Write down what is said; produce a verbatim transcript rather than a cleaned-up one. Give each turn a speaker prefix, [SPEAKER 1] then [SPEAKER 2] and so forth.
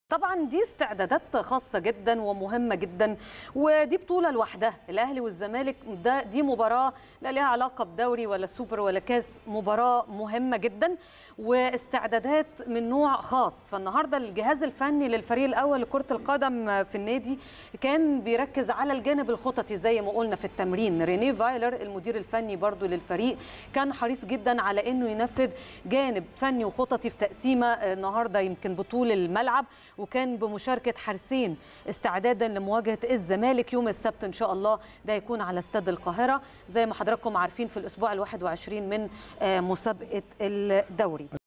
[SPEAKER 1] طبعا دي استعدادات خاصة جدا ومهمة جدا، ودي بطولة لوحدها. الأهلي والزمالك ده دي مباراة لا لها علاقة بدوري ولا سوبر ولا كاس، مباراة مهمة جدا واستعدادات من نوع خاص. فالنهاردة الجهاز الفني للفريق الأول لكرة القدم في النادي كان بيركز على الجانب الخططي زي ما قلنا في التمرين. رينيه فايلر المدير الفني برضو للفريق كان حريص جدا على أنه ينفذ جانب فني وخططي في تقسيمة النهاردة يمكن بطول الملعب، وكان بمشاركة حارسين استعدادا لمواجهة الزمالك يوم السبت إن شاء الله. ده يكون على استاد القاهرة زي ما حضراتكم عارفين في الأسبوع الواحد وعشرين من مسابقة الدوري.